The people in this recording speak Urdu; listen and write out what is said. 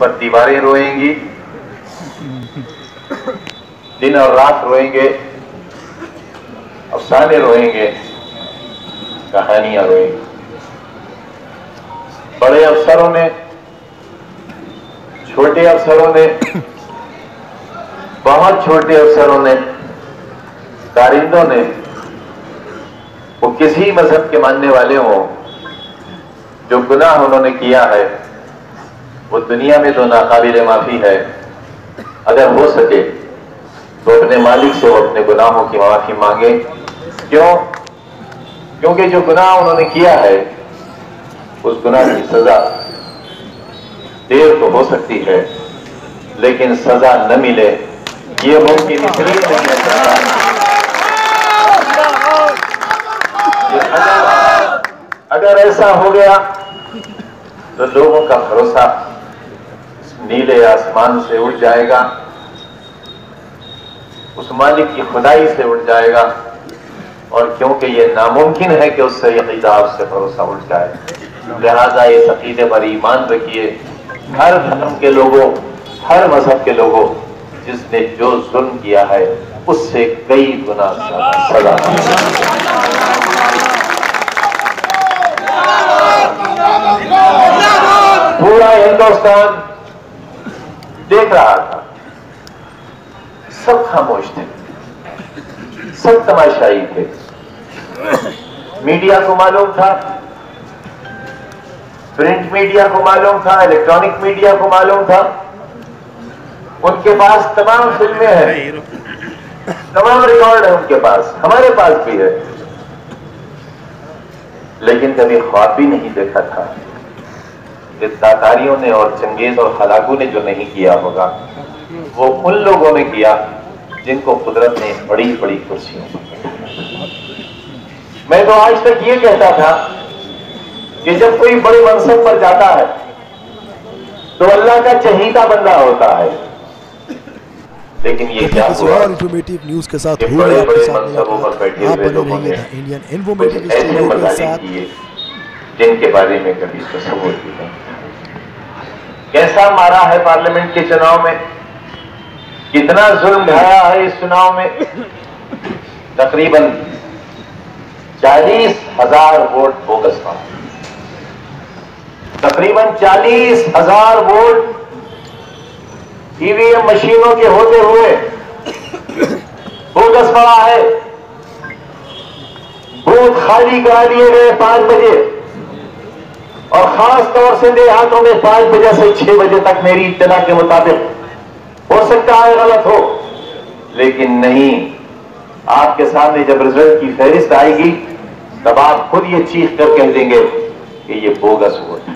پر دیواریں روئیں گی، دن اور رات روئیں گے، افسانے روئیں گے، کہانیاں روئیں گی۔ بڑے افسروں نے، چھوٹے افسروں نے، بہت چھوٹے افسروں نے، کارندوں نے، وہ کسی مذہب کے ماننے والے ہوں، جو گناہ انہوں نے کیا ہے وہ دنیا میں تو ناقابل معافی ہے، اگر ہو سکے تو اپنے مالک سے وہ اپنے گناہوں کی معافی مانگے۔ کیوں؟ کیونکہ جو گناہ انہوں نے کیا ہے اس گناہ کی سزا دیر تو ہو سکتی ہے لیکن سزا نہ ملے یہ ممکن اس لیے نہیں ہے۔ اگر ایسا ہو گیا تو لوگوں کا بھروسہ نیلے آسمان سے اٹھ جائے گا، اس مالک کی خدائی سے اٹھ جائے گا، اور کیونکہ یہ ناممکن ہے کہ اس سے عقیدہ سے بھروسہ اٹھ جائے، لہذا اس عقیدے پر ایمان رکھیے۔ ہر دھرم کے لوگوں، ہر مذہب کے لوگوں، جس نے جو ظلم کیا ہے اس سے کئی گنا سزا۔ پورا ہندوستان دیکھ رہا تھا، سب خاموش تھے، سب تماشائی تھے۔ میڈیا کو معلوم تھا، پرنٹ میڈیا کو معلوم تھا، الیکٹرانک میڈیا کو معلوم تھا، ان کے پاس تمام فلمیں ہیں، تمام ریکارڈ ہیں ان کے پاس، ہمارے پاس بھی ہے، لیکن کبھی خواب بھی نہیں دیکھا تھا کہ تاتاریوں نے اور چنگیز اور ہلاکو نے جو نہیں کیا ہوگا وہ ان لوگوں نے کیا جن کو قدرت نے بڑی بڑی کرسیوں پر۔ میں تو آج تک یہ کہتا تھا کہ جب کوئی بڑے منصب پر جاتا ہے تو اللہ کا چہیتا بندہ ہوتا ہے، لیکن یہ کیا ہوا نیوز کے ساتھ کہ بڑے بڑے منصبوں پر بیٹھے ہوئے لوگوں نے کچھ ایسے مظاہر کیے جن کے بارے میں کبھی تصور بھی نہیں تھا۔ کیسا مارا ہے پارلیمنٹ کے چناؤ میں، کتنا ظلم ڈھایا ہے اس چناؤ میں، تقریباً 40,000 ووٹ بوگس پائے، تقریباً 40,000 ووٹ ای وی ایم مشینوں کے ہوتے ہوئے بوگس پڑا ہے۔ بوتھ خالی کرا لیے گئے 5 بجے، اور خاص طور سے دیہاتوں میں 5 بجے سے 6 بجے تک میری اطلاع کے مطابق، ہو سکتا ہے غلط ہو لیکن نہیں، آپ کے سامنے جب رزلٹ کی فہرست آئے گی تب آپ خود یہ چیخ کر کہہ دیں گے کہ یہ بوگس ووٹ ہے۔